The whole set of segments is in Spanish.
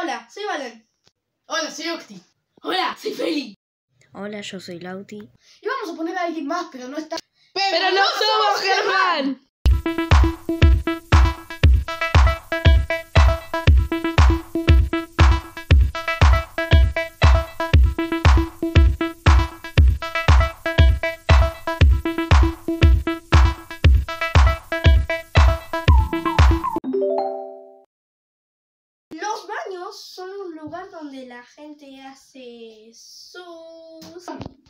Hola, soy Valen. Hola, soy Octi. Hola, soy Feli. Hola, yo soy Lauti. Y vamos a poner a alguien más, pero no está... ¡Pero no somos Germán! Los baños son un lugar donde la gente hace sus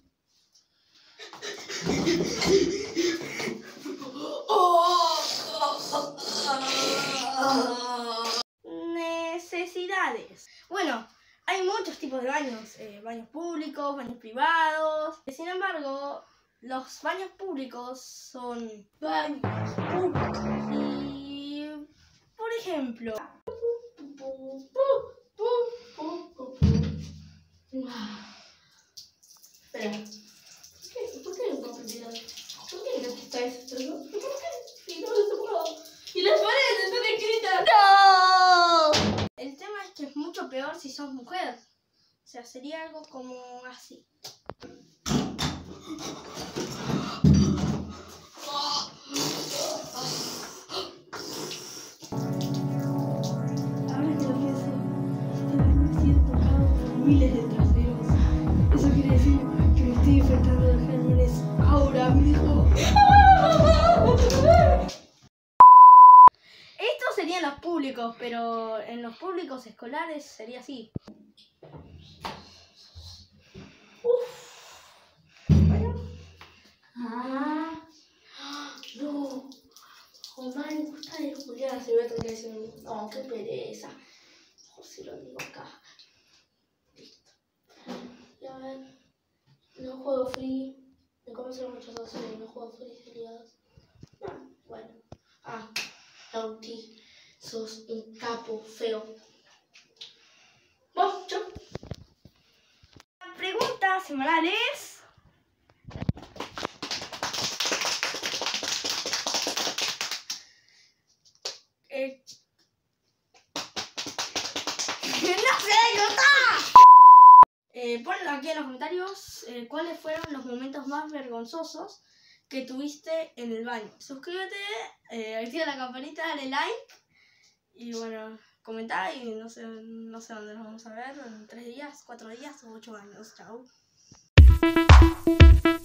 necesidades. Bueno, hay muchos tipos de baños, baños públicos, baños privados. Sin embargo, los baños públicos son Baños públicos. y, por ejemplo, Espera. ¿Por qué no aprendí? ¿Por qué no está esto? ¿Por qué? Y no se puedo. Y las paredes están escritas. ¡No! el tema es que es mucho peor si sos mujer. O sea, sería algo como así. Ahora que lo pienso, este baño ha sido tocado por miles de traseros. Eso quiere decir que me estoy infectando de gérmenes ahora mismo. Estos serían los públicos, pero en los públicos escolares sería así. No. Omar me gusta de Julián. Se ve que decir, no, qué pereza. Mejor si lo digo acá. Listo. Y a ver. No juego free. Me comenzaron muchas cosas. No juego free seriados. No, bueno. Lauti. Sos un capo feo. Vos, chau. La pregunta semanal es... ¡No sé contar! Ponlo aquí en los comentarios cuáles fueron los momentos más vergonzosos que tuviste en el baño. Suscríbete, activa la campanita, dale like y bueno, comentá y no sé dónde nos vamos a ver en 3 días, 4 días o 8 años. Chao.